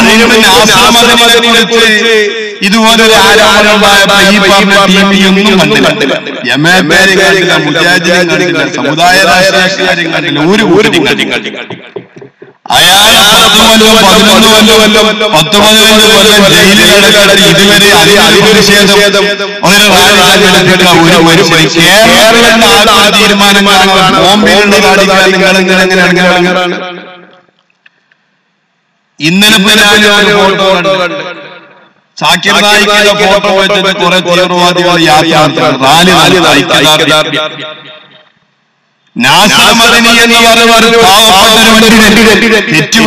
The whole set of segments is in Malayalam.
അതിന് പിന്നെ ആശ്രമത്തിനെ കുറിച്ച് ഇതുപോലൊരു ആരോപണമായ ഈ പറഞ്ഞ ടീമിയൊന്നും കണ്ടില്ല. എംഎൽഎമാരും കണ്ടില്ല, മുജാഹിദീനും കണ്ടില്ല, സമുദായ രാഷ്ട്രീയക്കാരും കണ്ടില്ല, ഒരു കൂട്ടരും കണ്ടില്ല. അയാൾ 10 കൊല്ലം 19 കൊല്ലം ജയിലിലടക്കാതെ ഇതുവരെ പ്രതിഷേധം കേരളത്തിലെ തീരുമാനങ്ങളാണ്. ബോംബെയിലുള്ള കാണിക്കാൻ നിങ്ങളെങ്ങനെയാണ് ഇന്നലെ ഫോട്ടോ കണ്ട് സാക്കിർ നായിക്കിന്റെ ഫോട്ടോ വെച്ചിട്ട് കുറെ തീവ്രവാദികൾ യാത്ര റാലി നാസമദനി എന്ന് പറഞ്ഞ പാവപ്പെട്ട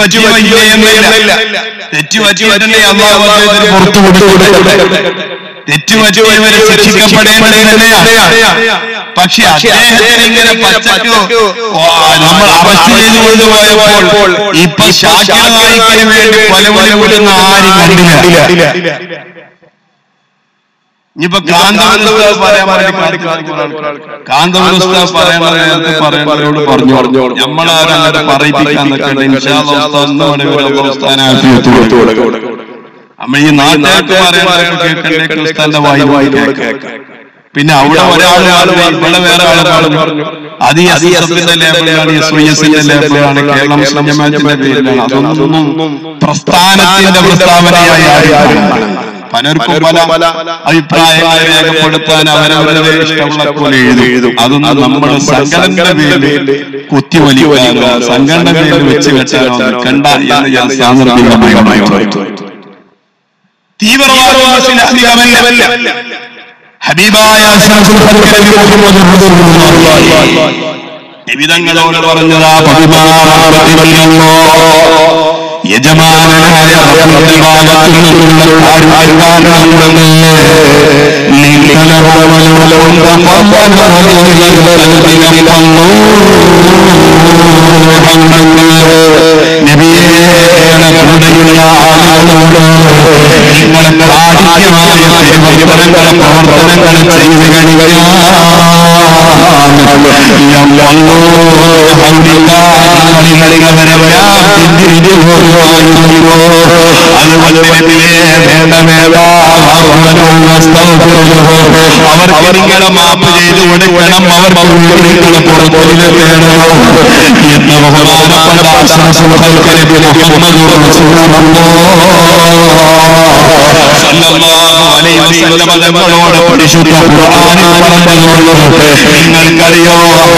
തെറ്റുപറ്റിയവരെ അല്ലാഹു പുറത്തു കൊടുത്തു. തെറ്റുപറ്റിയവരെ ശിക്ഷിക്കപ്പെടേണ്ടത്. പക്ഷെ അദ്ദേഹത്തിന് ഇങ്ങനെ പച്ചക്ക് നമ്മൾ അറസ്റ്റ് ചെയ്തു കൊണ്ടുപോയപ്പോൾ ഇപ്പൊ ശാക്കിർ നായിക്കിന് വേണ്ടി കൊലവിളി വിടുന്ന ആരും കണ്ടില്ല. ഇനിയിപ്പോ കാന്തവരോട് പറഞ്ഞു നമ്മളാരങ്ങനെ പറയിപ്പിക്കാൻ നമ്മൾ ഈ നാട്ടുകാർക്ക് പറയുന്ന വായി കേൾക്കാം. പിന്നെ അവിടെ ഒരാൾ ഇവിടെ വേറെ ആളുകൾ പറഞ്ഞു അത് SSFന്റെ ലേബലാണ്, SYSന്റെ ലേബലാണ്, കേരള മുസ്ലിം ജമാഅത്തിന്റെ പേരിലാണ്. അതൊന്നും പ്രസ്ഥാനത്തിന്റെ പ്രസ്താവനയായി പലർക്കും പല അഭിപ്രായങ്ങൾ രേഖപ്പെടുത്താൻ അവരവരുടെ ഇഷ്ടമുള്ള പോലെ എഴുതും. അതൊന്നും നമ്മുടെ സംഘടനയുടെ പേരിൽ കുത്തിവലിക്കാനോ സംഘടനയുടെ പേരിൽ വെച്ച് കെട്ടാനോ കണ്ട എന്ന് ഞാൻ സാന്ദർഭികമായി തീവ്രവാദമല്ല. ഹബീബായ നിബിതങ്ങളോട് പറഞ്ഞതാ യജമാനായ അവർക്ക് നിങ്ങളെ മാപ്പ് ചെയ്ത് കൊടുക്കണം, അവർക്ക് നിങ്ങളെ പുറത്തൊഴിൽ വേണം എന്ന ബഹുമാനപ്പെട്ട തങ്ങളോട് പരിശുദ്ധ ഖുർആനിൽ പറഞ്ഞുകൊണ്ട് നിങ്ങൾക്കറിയോ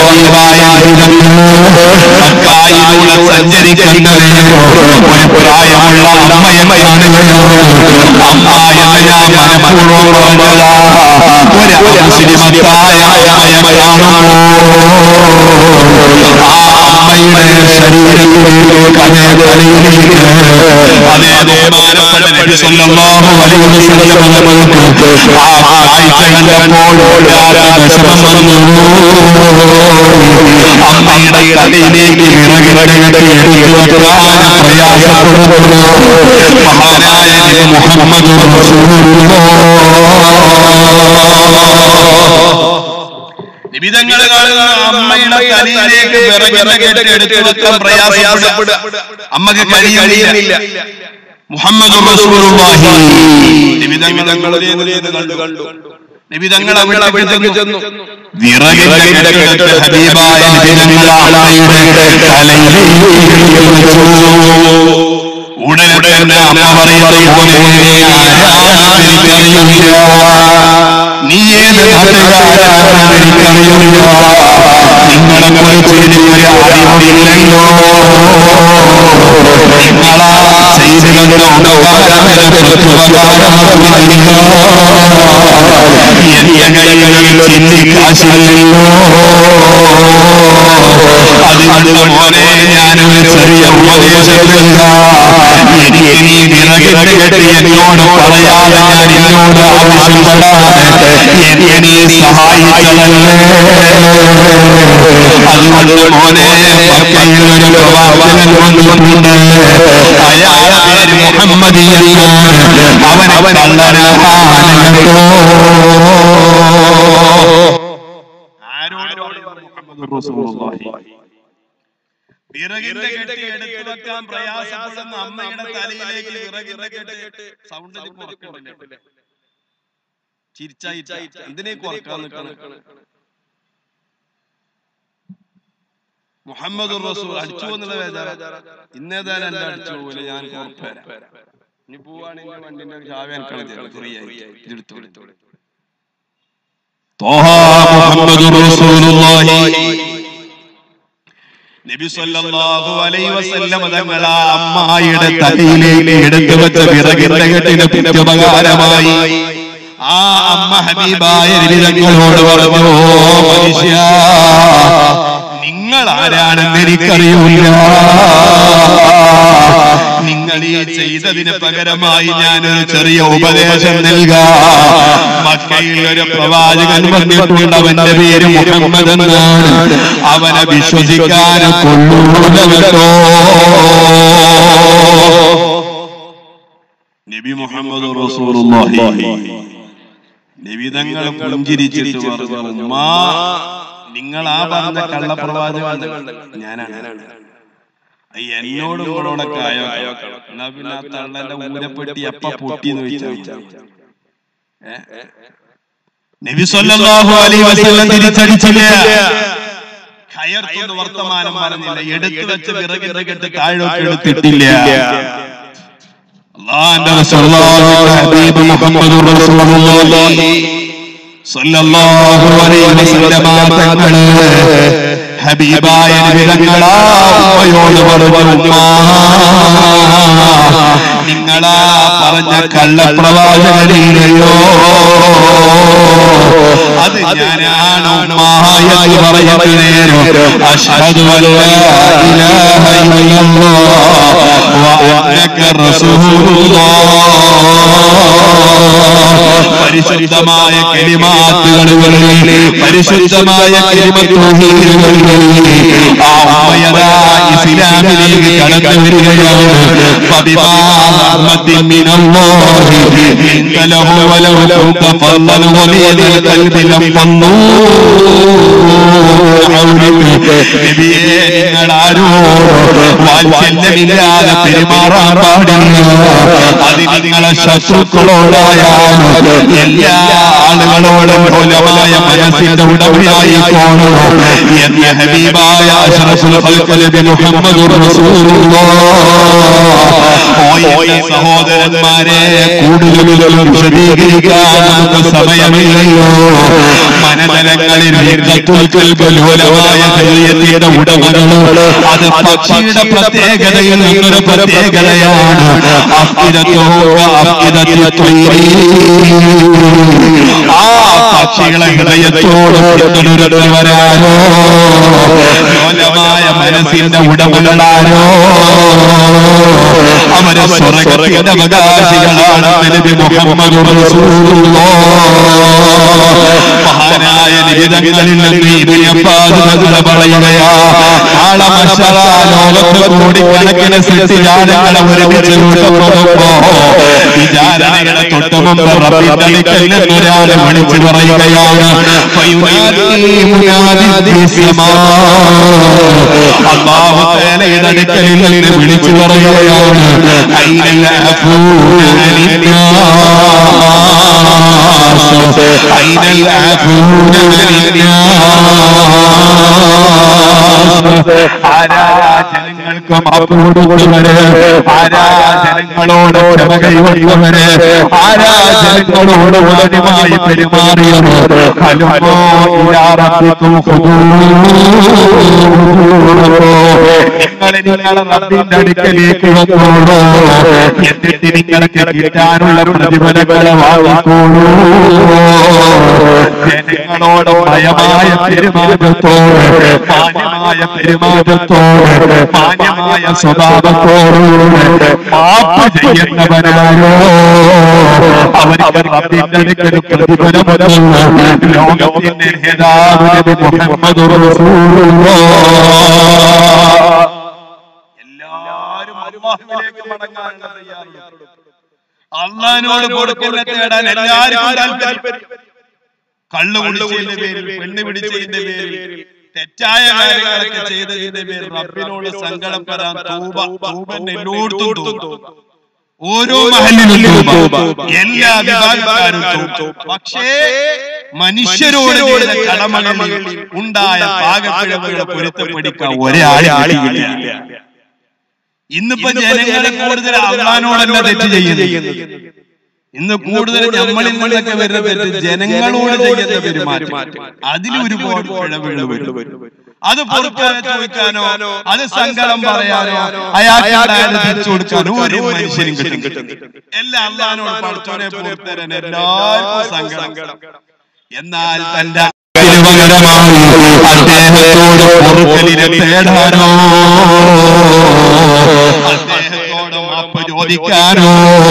മക്കായിലൂടെ സഞ്ചരിക്കുന്നത് ഒരു പ്രായമുള്ള അമ്മയമ്മയാണ്. അമ്മ എന്ന് ഞാൻ മനഃപൂർവ്വം പറഞ്ഞതാ, ഒരു മുസ്ലിമത്തായ അമ്മയമ്മയാണോ ആ അമ്മയുടെ ശരീരത്തിലേക്ക് അതേ തലയിലേക്ക് അതേ ബഹുമാനപ്പെട്ട നബി സല്ലല്ലാഹു അലൈഹി വസല്ലം ആ കാഴ്ച കണ്ടപ്പോൾ വിഷമം വന്നു. അമ്മയുടെ തലയിലേക്ക് പ്രയാസപ്പെടുന്നു. മഹാനായ മുഹമ്മദ് നിബിധങ്ങൾ കാണുന്ന അമ്മയുടെ തലയിലേക്ക് വിറകിനെ എടുത്തെടുക്കാൻ പ്രയാസപ്പെടുക അമ്മക്ക് കഴിയുന്നില്ല. മുഹമ്മദ് റസൂലുള്ളാഹി നിബിധങ്ങൾ കണ്ടു. നിബിധങ്ങൾ അവിടെ ചെന്നു വിറകിന്റെ കെട്ട് ഹബീബായ നിബിധങ്ങളുടെ തലയിലേക്ക് ഉടനെ തന്നെ അമ്മ പറയുന്നത് നീ ഏത് നാട്ടുകാരാണെന്ന് എനിക്കറിയില്ല, നിങ്ങളെ കുറിച്ച് എനിക്കൊരു അറിവില്ലല്ലോ, നിങ്ങളാ ചെയ്തിട്ടുണ്ടോ എന്റെ കയ്യിൽ ചിന്തിക്കാശില്ലല്ലോ. അതുപോലെ ഞാനൊരു ചെറിയ ഉപദേശമില്ല, എനിക്ക് നീ വിറകിട്ട് കെട്ടി എന്നോട് പറയാതെ ഞാൻ എന്നോട് ആവശ്യപ്പെടാതെ എന്നെ നീ സഹായിക്കണമേ. അതുകൊണ്ട് മോനെ മക്കയിൽ ഒരു പ്രവാചകൻ വന്നിട്ടുണ്ട്, അയാളുടെ പേര് മുഹമ്മദ് എന്നാണ്, അവൻ കള്ളനാണല്ലോ. വിറകിന്റെ കെട്ടി എടുത്തു വെക്കാൻ പ്രയാസപ്പെടുന്ന അമ്മയുടെ തലയിലേക്ക് വിറകിന്റെ കെട്ട് സൗണ്ട് ചിരിച്ചായി ഇതിനെ കുറക്കാൻ നിൽക്കണം. മുഹമ്മദ് റസൂൽ അടിച്ചു എന്നുള്ള വേദന ഇന്നേതായാലും എന്റെ അടിച്ചു പോലെ ഞാൻ ഉറപ്പുവരാം. ഇനി പോവാണെങ്കിൽ വണ്ടിന്റെ ചാവി എനിക്കാണ് ഫ്രീ ആയി ഇതെടുത്തു. നബി സല്ലല്ലാഹു അലൈഹി വസല്ലം തങ്ങൾ അമ്മായിയുടെ തലയിലേക്ക് എടുത്തു വെച്ച വിറകിന്റെ കെട്ടിന് പ്രത്യുപകാരമായി ആ അമ്മ ഹബീബായ നബി തങ്ങളോട് പറഞ്ഞു, മനുഷ്യ നിങ്ങൾ ആരാണെന്ന് എനിക്കറിയില്ല. നിങ്ങൾ ഈ ചെയ്തതിന് പകരമായി ഞാനൊരു ചെറിയ ഉപദേശം നൽകാം. മക്കയിൽ ഒരു പ്രവാചകൻ വന്നിട്ടുണ്ട്, അവന്റെ പേര് മുഹമ്മദ് എന്നാണ്. അവനെ വിശ്വസിക്കാൻ കൊള്ളൂല കേട്ടോ. നബി മുഹമ്മദ് റസൂലുള്ളാഹി നബി തങ്ങൾ പുഞ്ചിരിച്ചിട്ട് പറഞ്ഞു, നിങ്ങൾ ആ പറഞ്ഞ കള്ളപ്രവാചകൻ ഞാനാണ്. എന്നോടും നിങ്ങളോടൊക്കെ ആയോ? എന്നാ പിന്നെ ആ തള്ളന്റെ ഊരപ്പെട്ടി എപ്പ പൊട്ടിന്ന് ചോദിച്ചാൽ നബി സല്ലല്ലാഹു അലൈഹി വസല്ലം തിരിച്ചടിച്ചില്ല. ഖയർത്തുന്ന വർത്തമാനം പറഞ്ഞില്ല. എടുത്തു വെച്ച വിറകിന്റെ കെട്ട് താഴോട്ട് എടുത്തിട്ടില്ല. അല്ലാഹുവിന്റെ റസൂലുള്ളാഹി ഹബീബ് മുഹമ്മദ് റസൂലുള്ളാഹി സല്ലല്ലാഹു അലൈഹി വസല്ലം തങ്ങളെ ഹബീബായ നബി തങ്ങളാ ഉമ്മയോട് പറഞ്ഞു, നിങ്ങളാ പറഞ്ഞ കള്ളപ്രവാചകനെയോ അത് ഞാനാണ് ഉമ്മായെന്ന് പറയുന്ന നേരം അശ്ഹദു അല്ലാ ഇലാഹ ഇല്ലല്ലാഹ് വ അന്നക റസൂലുള്ളാഹ് പരിശുദ്ധമായ കലിമാത്തുകളിൽ പരിശുദ്ധമായ കലിമത്ത് തൗഹീദുകളിൽ ആ ഉമ്മയദാ ഇസ്ലാമിലേക്ക് കടന്നു വരികയാണ്. ഫബിമാ റഹ്മത്തിൻ മിനല്ലാഹി ലിൻത ലഹു വലൗ കുൻത ഫല്ലൻ ഗലീദൽ ഖൽബി ലഫന്നു. നബിയേ, നിങ്ങൾ ആരോട് വാത്സല്യമില്ലാതെ പെരുമാറാൻ പാടില്ല. അത് നിങ്ങളെ ശത്രുക്കളോടായാലും എല്ലാ ആളുകളോടും മൂലമായ മനസ്സിന്റെ ഉടമയായിക്കോണം എന്ന ഹബീബായ അഷ്റഫുൽ ഖൽഖ് നബി മുഹമ്മദുർ റസൂലുള്ളാഹ്. സഹോദരന്മാരെ, കൂടുതൽ വിശദീകരിക്കാൻ നമുക്ക് സമയമില്ലല്ലോ. മനതലങ്ങളിൽ ലോലമായ ഹൃദയത്തിന്റെ ഉടമകള് അത് പക്ഷിയുടെ പ്രത്യേകതയിൽ നിന്നൊരു പ്രത്യേകതയാണ്. ആ പക്ഷികളെ ഹൃദയത്തോട് വരാനോ ലോലമായ മനസ്സിന്റെ ഉടമകളാണോ അവരെ സ്വർഗ്ഗത്തിന്റെ അവകാശികളാണ്. നബി മുഹമ്മദ് റസൂലുള്ളാഹ് മഹാനായ നിബിതങ്ങളിൽ നിന്ന് ഇബ്നു അബ്ബാസ് പറയുകയാ, നാളെ മഹ്ശറ ലോകത്ത് കോടിക്കണക്കിന് സൃഷ്ടിജാലങ്ങളെ ഒരുമിച്ച് കൂട്ടപ്പെടുമ്പോ വിചാരണയുടെ തൊട്ടുമുമ്പ് റബ്ബിന്റെ അടുക്കൽ നിന്ന് ഒരാളെ വിളിച്ചു പറയുകയാണ്, അല്ലാഹു തആലയുടെ അടുക്കൽ നിന്ന് വിളിച്ചു പറയുകയാണ്, അയ്യൽ അഫൂന അയ്യൽ അഫൂന ആരാജനങ്ങൾക്കും അപ്പോടുകൂടുവര്, ആരാജനങ്ങളോട് ക്ഷമ കൈവരിവര്, ആരാജനങ്ങളോട് ഉടനുമായി പെരുമാറിയവർ ഹലുമോ ഇലാ റബ്ബിക്കും നിങ്ങളെ റബ്ബിന്റെ അടുക്കലേക്ക് വന്നോളൂ, എന്നിട്ട് നിങ്ങൾക്ക് കിട്ടാനുള്ള പ്രതിഫലങ്ങളെ വാങ്ങിക്കോളൂ. ജനങ്ങളോട് ഭയമായ പെരുമാറ്റത്തോട്, മാന്യമായ പെരുമാറ്റത്തോട്, മാന്യമായ സ്വഭാവത്തോട് മാപ്പ് ചെയ്യുന്നവരാരോ അവർക്ക് റബ്ബിന്റെ അടുക്കൽ പ്രതിഫലമൊന്നും ലോകത്തിന്റെ നേതാവ് നബി മുഹമ്മദ് റസൂലുള്ളാഹ്. എല്ലാവരും അല്ലാഹുവിലേക്ക് മടങ്ങാനുള്ള തയ്യാറെടുപ്പ്. അല്ലാഹുവിനോട് കൊടുക്കുന്ന തേടാൻ എല്ലാവർക്കും താല്പര്യം. കള്ളു കുടിച്ചതിന്റെ പേരിൽ, പെണ്ണ് പിടിച്ചതിന്റെ പേരിൽ, തെറ്റായ കാര്യങ്ങളൊക്കെ ചെയ്തതിന്റെ പേര് റബ്ബിനോട് സങ്കടപ്പെടാൻ എല്ലായിടത്തും ഓരോ മഹല്ലിലും എല്ലാ വിഭാഗക്കാരും. പക്ഷേ മനുഷ്യരോട് ചെയ്ത കടമകളിൽ ഉണ്ടായ പാകപ്പിഴവുകളെ പൊരുത്തപ്പെടിക്കാൻ ഒരാളില്ല. ഇന്നിപ്പോ ജനങ്ങളെ കൂടുതൽ അള്ളാഹുവിനോടല്ല തെറ്റ് ചെയ്യുന്നത്. ഇന്ന് കൂടുതൽ നമ്മളിൽ നിന്നൊക്കെ വരുന്ന തെറ്റ് ജനങ്ങളോട് ചെയ്യുന്ന പെരുമാറ്റം. അതിലൊരുപാട് പിഴവുകൾ വരും. അത് പൊറുക്കാനോ ചോദിക്കാനോ അത് സങ്കടം പറയാനോ അയാൾക്ക് തിരിച്ചു കൊടുക്കാനോ ഒരു മനുഷ്യനും കിട്ടും. എല്ലാം അള്ളാഹുവിനോട് പഠിച്ചോനെ പൊറുത്തരാൻ എല്ലാവർക്കും സങ്കടം. എന്നാൽ തന്റെ അദ്ദേഹത്തോട് പൊറുക്കലിനെ തേടാനോ അദ്ദേഹത്തോട് മാപ്പ് ചോദിക്കാനോ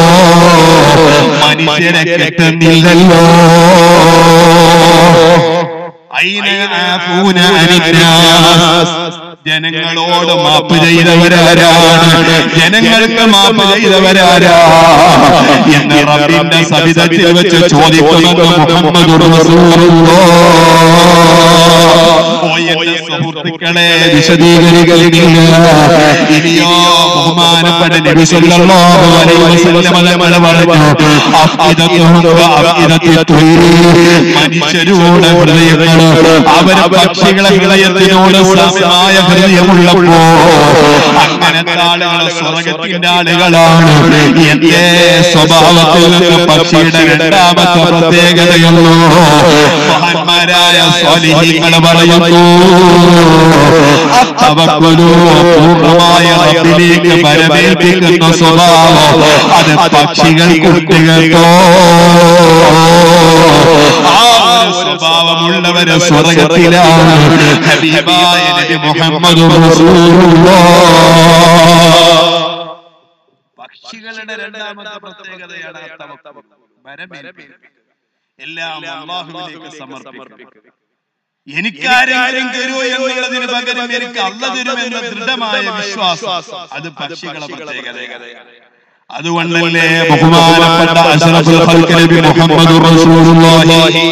മനുഷ്യരെ കിട്ടുന്നില്ലല്ലോ. ജനങ്ങളോട് മാപ്പ് ചെയ്തവരാരാണ്? ജനങ്ങൾക്ക് മാപ്പ് ചെയ്തവരാരാ എന്ന് റബ്ബിന്റെ സവിധത്തിൽ വെച്ച് ചോദിക്കുമെന്ന് മുഹമ്മദ് സുഹൃത്തുക്കളെ വിശദീകരിക്കുകയില്ല. ഇനിയോ ബഹുമാനപ്പെട്ട നബി സല്ലല്ലാഹു അലൈഹി വസല്ലം മനുഷ്യരുടെ ഹൃദയങ്ങൾ അവരെ പക്ഷികളെ ഹൃദയത്തിനോട് സമമായ ഹൃദയമുള്ളപ്പോ അങ്ങനത്തെ ആളുകൾ സ്വർഗത്തിന്റെ ആളുകളാണ്. എന്റെ സ്വഭാവത്തിൽ നിന്ന് പക്ഷിയുടെ രണ്ടാമത്തെ പ്രത്യേകതയുള്ളൂ. മഹാന്മാരായ സ്വാലിഹീങ്ങൾ പറയുന്നു, പൂർണ്ണമായ റബ്ബിലേക്ക് വരവേൽപ്പിക്കുന്ന സ്വഭാവം അത് പക്ഷികൾ കുട്ടികൾക്കോ സ്വഭാവമുള്ളവരെ സ്വർഗത്തിലാണ്. ഹബീബായ നബി മുഹമ്മദ് പക്ഷികളുടെ രണ്ടാമത്തെ പ്രത്യേകതയാണ് എല്ലാം അല്ലാഹുവിലേക്ക് സമർപ്പിക്കുക. എനിക്കാരെങ്കിലും തരുമോ എന്നുള്ളതിന് പകരം എനിക്ക് അല്ലാഹു തരുമെന്ന ദൃഢമായ വിശ്വാസം അത് പക്ഷികളുടെ പ്രത്യേകതയാണ്. അതുകൊണ്ടല്ലേ ബഹുമാനപ്പെട്ട അഷ്റഫുൽ ഖൽഖ് നബി മുഹമ്മദ് റസൂലുള്ളാഹി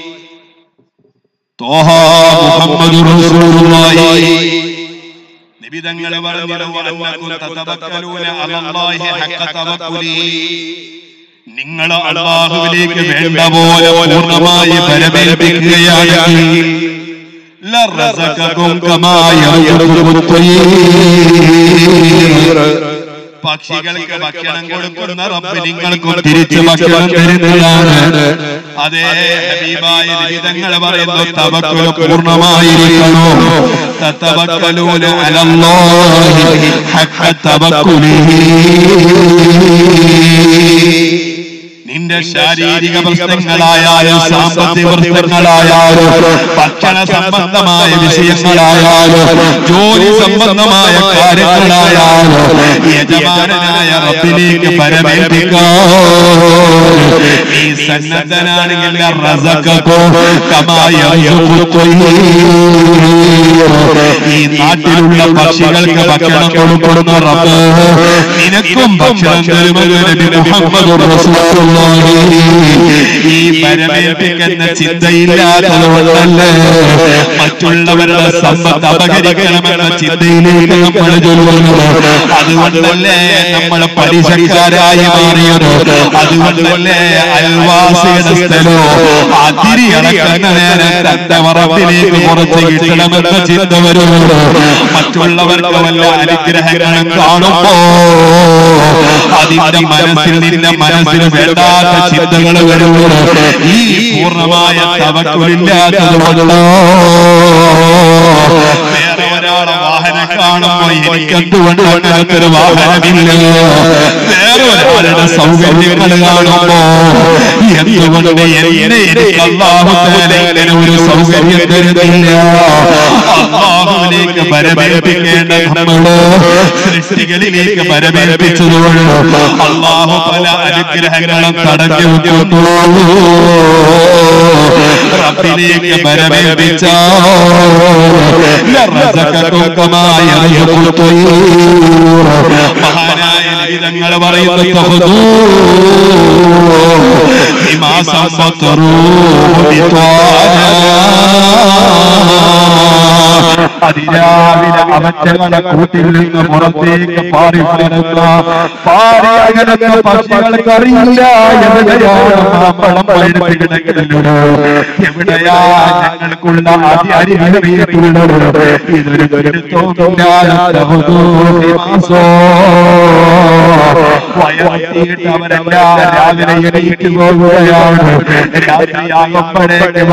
ത്വാഹ മുഹമ്മദ് റസൂലുള്ളാഹി നബി തങ്ങൾ പറഞ്ഞു, തതവക്കലൂന അലല്ലാഹി ഹഖ തവക്കുലി, നിങ്ങൾ അല്ലാഹുവിലേക്ക് വേണ്ട പോലെ പൂർണ്ണമായി പരമേൽപ്പിക്കുകയാണെങ്കിൽ ലറസകകും കമാ യർസുഖു ത്വയ്യിർ, പക്ഷികൾക്ക് ഭക്ഷണം കൊടുക്കുന്ന റബ്ബ് നിങ്ങൾക്കും തിരിച്ച് ഭക്ഷണം തരുന്നതാണ്. അതേ ഹബീബായ നബി തങ്ങൾ പറയുന്നു, തവക്കുൽ പൂർണ്ണമായിരിക്കണോ. തതവക്കലൂന അലല്ലാഹി ഹഖ തവക്കുലിഹി, നിന്റെ ശാരീരിക പ്രശ്നങ്ങളായാലും സാമ്പത്തിക പ്രശ്നങ്ങളായാലും ഭക്ഷണ സംബന്ധമായ വിഷയങ്ങളായാലും ജോലി സംബന്ധമായ കാര്യങ്ങളായാലും യജമാനായ റബ്ബിലേക്ക് പരമേൽപ്പിക്കാൻ നീ സന്നദ്ധനാണെങ്കിൽ ഈ നാട്ടിലുള്ള പക്ഷികൾക്ക് ഭക്ഷണം കൊടുക്കുന്ന റബ്ബ് നിനക്കും ഭക്ഷണം തരുമെന്ന് നബി മുഹമ്മദ് റസൂലുള്ളാഹി. ഈ പരമേൽപ്പിക്കുന്ന ചിന്തയില്ലാത്തതുകൊണ്ടല്ലേ മറ്റുള്ളവരുടെ സമ്പത്ത് അപഹരിക്കണമെന്ന ചിന്തയിലേക്ക് നമ്മൾ ചൊല്ലുന്നത്. അതുകൊണ്ടല്ലേ നമ്മൾ പലിശക്കാരായി മാറിയത്. അതുകൊണ്ടല്ലേ അയൽവാസിയുടെ സ്ഥലോ അതിരി അടക്കുന്ന നേരം തന്റെ വറപ്പിലേക്ക് കുറച്ച് കിട്ടണമെന്ന ചിന്ത വരുന്നത്. മറ്റുള്ളവർക്ക് വല്ല അനുഗ്രഹങ്ങളും കാണുമ്പോ അതിന്റെ മനസ്സിൽ നിന്റെ മനസ്സിന് വേണ്ടാത്ത ചിന്തകൾ വരുന്നത് ഈ പൂർണ്ണമായ തവക്കുലില്ലാത്തതുകൊണ്ടോ. വേറെ ഒരാളെ വാഹനം കാണുമ്പോ എനിക്കെന്തുകൊണ്ട് അങ്ങനത്തൊരു വാഹനമില്ല, വേറെ ഒരാളുടെ സൗകര്യങ്ങൾ കാണുമ്പോ എന്തുകൊണ്ട് എനിക്ക് അല്ലാഹു തആല ഇങ്ങനെ ഒരു സൗകര്യം തരുന്നില്ല. അല്ലാഹുവിലേക്ക് പരമേൽപ്പിക്കേണ്ട നമ്മള് സൃഷ്ടികളിലേക്ക് പരമേൽപ്പിച്ചതുകൊണ്ട് അല്ലാഹു പല അനുഗ്രഹങ്ങളും തടഞ്ഞു വെക്കുന്നു. റബ്ബിലേക്ക് പരമേൽപ്പിച്ചാൽ ലറസഖകും കമാ യർസുഖു തയ്യൂർ. മഹാനായ നബി തങ്ങൾ പറയുന്നു തഖദൂ ബിമാ സബതറൂ ബിത്വാന. അതിരാവിലെ അവറ്റകളെ കൂട്ടിൽ നിന്ന് പുറത്തേക്ക് പാറി അകലുന്ന പക്ഷികൾക്ക് അറിയില്ല എവിടെയാണ് മാമ്പഴം പഴുത്ത് കിടക്കുന്നത്, എവിടെയാ ഞങ്ങൾക്കുള്ള അതിഅരികിലുള്ളത്. ഇതൊരു വയറെത്തിയിട്ട് അവരെല്ലാം രാവിലെ എണീറ്റ് പോവുകയാണ്. രാത്രിയാകുമ്പോഴേക്ക്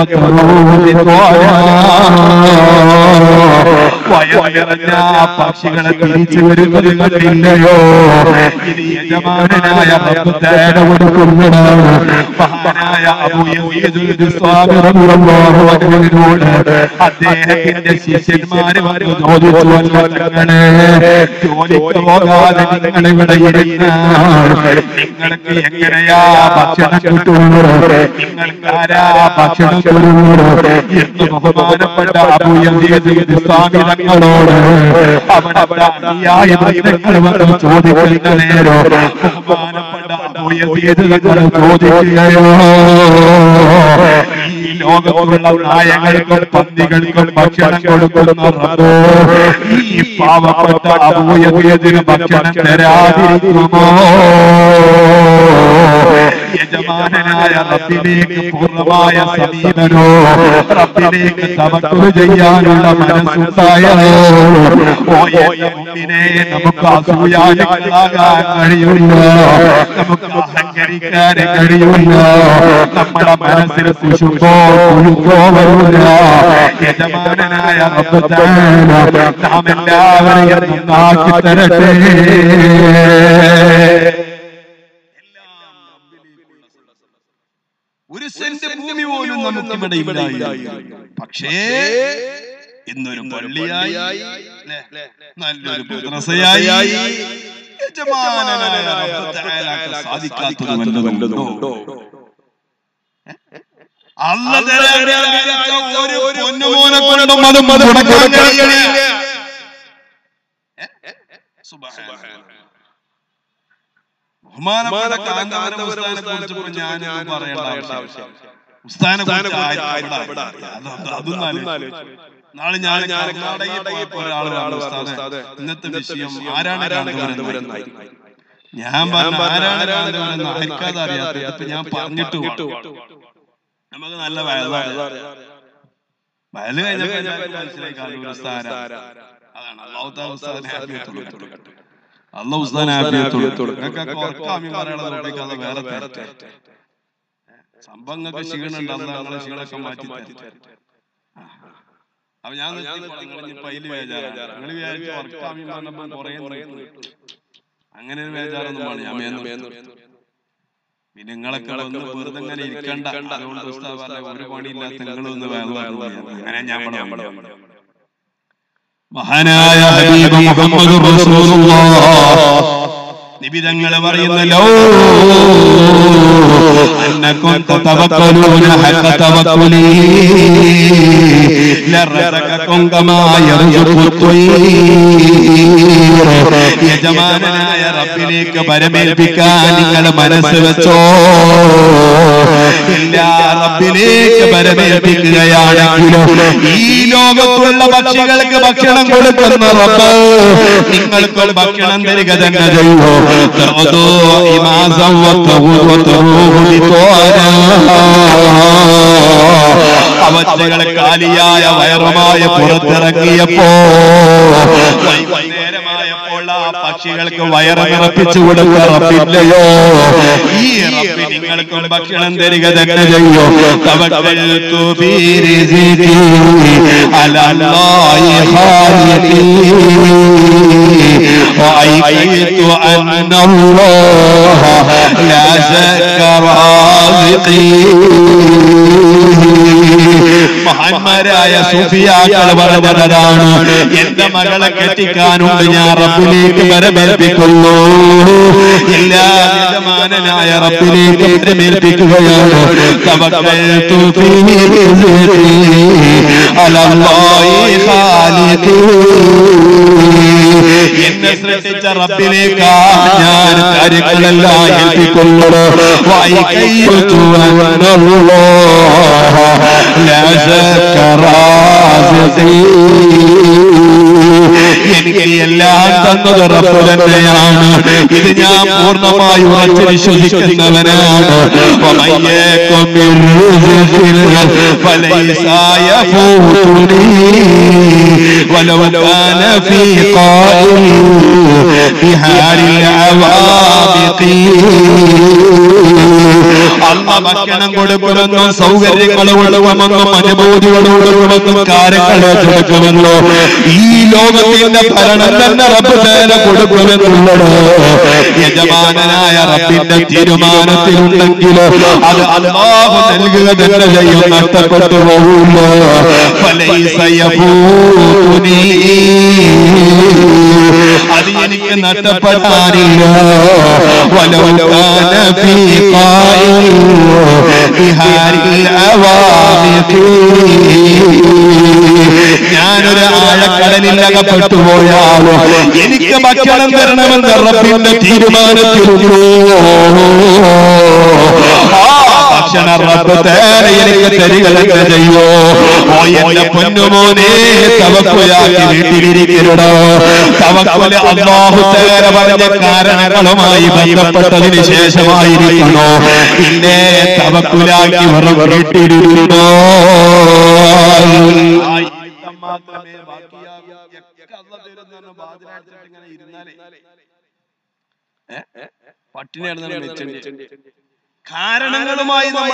വയറിറഞ്ഞ പക്ഷികളെ തിരിച്ചു വരുന്നത് കണ്ടില്ലയോ? ഇനി യജമാനായ റബ്ബ് തേന കൊടുക്കുന്നതാണ്. മഹാനായ അബൂ യസീദ് ബിസ്വാമി റളിയല്ലാഹു അൻഹുവിനോട് അദ്ദേഹത്തിന്റെ ശിഷ്യന്മാര് വന്നു ചോദിച്ചു, തങ്ങളെ ജോലിക്ക് പോകാതെ നിങ്ങൾ ഇവിടെ ഇരുന്നാൽ നിങ്ങൾക്ക് എങ്ങനെയാ ഭക്ഷണം കിട്ടുന്നത്? നിങ്ങൾക്ക് ആരാ ഭക്ഷണം തരുന്നത് എന്ന് ബഹുമാനപ്പെട്ട അബൂ യസീദ് ബിസ്വാമി തങ്ങളോട് അവരുടെ അനുയായി വൃന്ദങ്ങൾ വന്ന് ചോദിക്കുന്ന നേരം ബഹുമാനപ്പെട്ട അബൂ യസീദ് തങ്ങൾ ചോദിക്കുകയോ, ഈ ലോകത്തുള്ള നായകൾക്കും പന്നികൾക്കും ഭക്ഷണം കൊടുക്കുന്ന റബ്ബ് ഈ പാവപ്പെട്ട അബൂ യസീദിന് ഭക്ഷണം തരാതിരിക്കുമോ? യജമാനായ റബ്ബിലേക്ക് പൂർണ്ണമായ സമീപനോ റബ്ബിലേക്ക് തവക്കുൽ ചെയ്യാനുള്ള മനസ്സുണ്ടായോ? നമുക്ക് അസൂയാലുകളാകാൻ കഴിയില്ല, നമുക്ക് അഹങ്കരിക്കാൻ കഴിയില്ല, നമ്മുടെ മനസ്സിൽ കുശുമ്പോ കുഴുക്കോ വരില്ല. യജമാനായ റബ്ബ് തആല നാം എല്ലാവരെയും നന്നാക്കി തരട്ടെ. ഒരു സെന്റ് ഭൂമി പോലും നമുക്കിവിടെ ഇല്ലായിരുന്നു. പക്ഷേ ഇന്നൊരു പള്ളിയായി, നല്ലൊരു മദ്രസയായി യജമാനനായ റബ്ബ് തആലക്ക് സാധിക്കാത്തത് വല്ലതുമുണ്ടോ? അല്ലാഹു ഒരു പൊന്നുമോനെ കൊണ്ടും അത് മുടക്കാൻ കഴിയില്ല. സുബ്ഹാനല്ലാഹ്. ബഹുമാനപ്പെട്ട കാന്തപുരം ഉസ്താദിനെ കുറിച്ച് ഞാൻ പറയേണ്ട ആവശ്യം ഉസ്താദിനെ കുറിച്ച് അതൊന്നും ആലോചിച്ചു. നാളെ ഞാൻ ഒരാളാണ് ഉസ്താദ്, ഇന്നത്തെ വിഷയം ആരാണ് കാന്തപുരം? ഞാൻ പറഞ്ഞു ആരാണ് കാന്തപുരം ആർക്കാതെ അറിയാത്തത്. ഇപ്പൊ ഞാൻ പറഞ്ഞിട്ട് നമുക്ക് നല്ല വയല് കഴിഞ്ഞപ്പോൾ മനസ്സിലായി കാന്തപുരം ഉസ്താദ് അതാണ്. അല്ലാഹു തആല ഉസ്താദിനെ അല്ലാഹു ഉസ്താദിനെ ആഫിയത്തുള്ളൂ. വേറെ സംഭവങ്ങൾക്ക് ക്ഷീണുണ്ട്, അല്ലാഹു ക്ഷീണമൊക്കെ മാറ്റി തരും. അപ്പൊ ഞാൻ അങ്ങനെ ഒരു ബേജാറൊന്നും ഞാൻ പിന്നെ നിങ്ങളൊക്കെ ഒന്ന് വെറുതെ ഇങ്ങനെ ഇരിക്കണ്ട, അതുകൊണ്ട് ഒരു പണിയില്ലാത്ത നിങ്ങളൊന്ന് അങ്ങനെ ഞാൻ മഹാനായ ഹബീബ് മുഹമ്മദ് റസൂലുള്ളാഹ് നബി തങ്ങൾ പറയുന്നല്ലോ, അന്നകും തതവക്കലൂന ഹഖ തവക്കുലി ലറസഖകും കമാ യർസുഖു തയ്യൂർ. യജമാനനായ റബ്ബിലേക്ക് പരമേൽപ്പിക്കാൻ നിങ്ങൾ മനസ്സ് വെച്ചോ. എല്ലാ റബ്ബിലേക്ക് പരമേൽപ്പിക്കുകയാണെങ്കിലും ഈ ലോകത്തുള്ള പക്ഷികൾക്ക് ഭക്ഷണം കൊടുക്കുന്ന റബ്ബ് നിങ്ങൾക്കും ഭക്ഷണം തരിക തന്നെ ചെയ്യോ. അവറ്റകളെ കാലിയായ വയറുമായ പുറത്തിറങ്ങിയപ്പോ വൈകുന്നേരമായപ്പോൾ ആ പക്ഷികൾക്ക് വയറ് നിറപ്പിച്ചു കൊടുക്കുക റബ്ബില്ലയോ? ഈ റബ്ബ് നിങ്ങൾക്കും ഭക്ഷണം തരിക തന്നെ ചെയ്യോ. തവക്കൽതു ഫീ റിസ്ഖി അലല്ലാഹി ഖാലിഖി വഅയ്തു അന്നല്ലാഹ ലാ ശക്ക റാസിഖി. മഹാന്മാരായ സൂഫിയാക്കൾ പറഞ്ഞതാണ്, എന്റെ മകളെ കെട്ടിക്കാനുണ്ട്, ഞാൻ റബ്ബിലേക്ക് പരമേൽപ്പിക്കുന്നു. എല്ലാ യജമാനനായ റബ്ബിലേക്ക് പ്രമേൽപ്പിക്കുകയാണ്. തവക്കൽതു ഫീ റിസ്ഖി അലല്ലാഹി ഖാലിഖി. എന്നെ സൃഷ്ടിച്ച റബ്ബിലേക്ക് ഞാൻ കാര്യങ്ങളെല്ലാം ഏൽപ്പിക്കുന്നു. വൈകൈതു അന്നല്ലാഹ ലാ ശക്കറാസിഖി. എനിക്ക് എല്ലാം തന്നത് റബ്ബ് തന്നെയാണ്. ഇത് ഞാൻ പൂർണ്ണമായി ഉറച്ചു വിശ്വസിക്കുന്നവനാണ്. അമ്മ ഭക്ഷണം കൊടുക്കുമെന്നും സൗകര്യങ്ങൾ കൊടുക്കുമെന്നും അനുഭൂതികൾ കൊടുക്കുമെന്നും കാര്യങ്ങളെ കൊടുക്കുമല്ലോ. ഈ ലോകത്തിന്റെ ഭരണം തന്നെ റബ്ബ് തന്നെ കൊടുക്കുമെന്നുള്ളത് യജമാനനായ റബ്ബിന്റെ തീരുമാനത്തിലുണ്ടെങ്കിലോ അത് അല്ലാഹു നൽകുക തന്നെ ചെയ്യും. നഷ്ടപ്പെട്ടു പോകില്ല. അത് എനിക്ക് നഷ്ടപ്പെടാനില്ല. ഞാനൊരു ആഴക്കടലിൽ അകപ്പെട്ടു പോയാലോ എനിക്ക് ഭക്ഷണം തരണമെന്ന് റബ്ബിന്റെ തീരുമാനത്തിലുണ്ടോ. ഭക്ഷണ റബ്ബ് തേരെ എനിക്ക് തരിക തന്നെ ചെയ്യോ. ഓ എന്റെ പൊന്നുമോനെ, തവക്കുലാക്കി വീട്ടിലിരിക്കരുടോ. തവക്കുൽ അല്ലാഹു തആല പറഞ്ഞ കാരണങ്ങളുമായി ബന്ധപ്പെട്ടതിന് ശേഷമായിരിക്കണോ. പിന്നെ തവക്കുലാക്കി വീട്ടിലിരുന്നോ. പട്ടിണിയാണ് കാരണങ്ങളുമായി നമ്മൾ